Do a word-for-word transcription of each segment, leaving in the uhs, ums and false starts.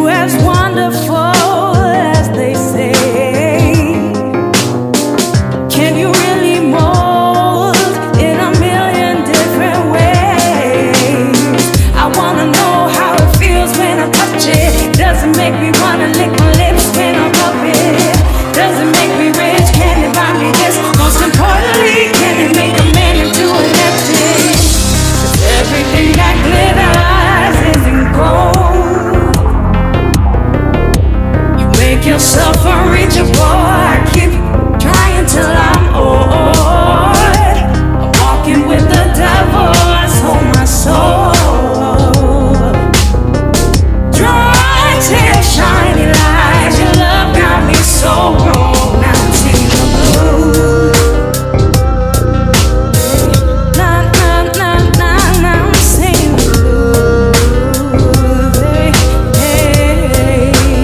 as wonderful as they say. Can you really mold in a million different ways? I wanna know how it feels when I touch it. Does it make me wanna lick my lips when I rub it? Does it make me rich? Can it buy me this? Most importantly, can it make a man into an empty? 'Cause everything that glitters isn't gold. You make yourself unreachable. I keep trying till I'm old. I'm walking with the devil, I sold my soul. Dry tears, shiny lights, your love got me so wrong. Now I'm singing the blues. Nah, nah, nah, nah, nah, I'm singing the blues. Hey, hey.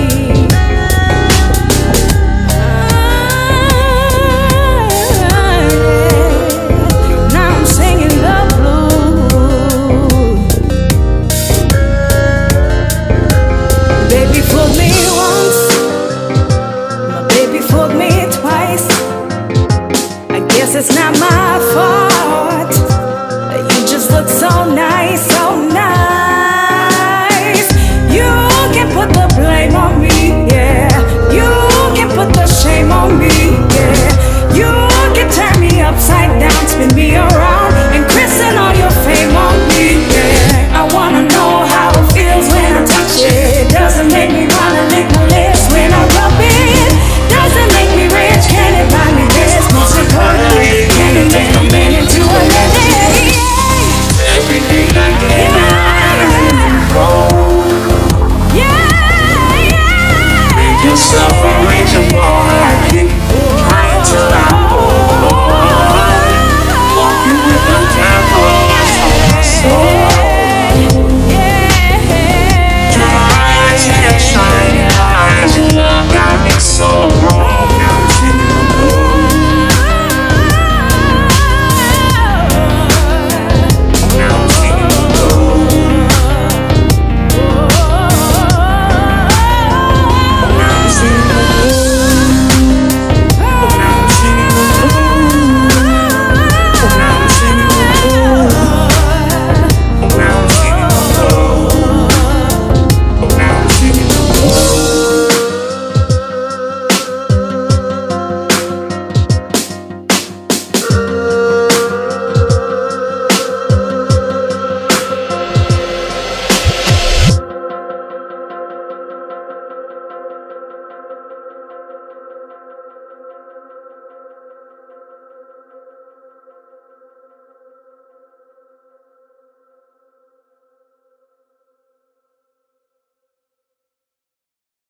Now I'm singing the blues. Baby fooled me once, my baby fooled me twice. I guess it's not my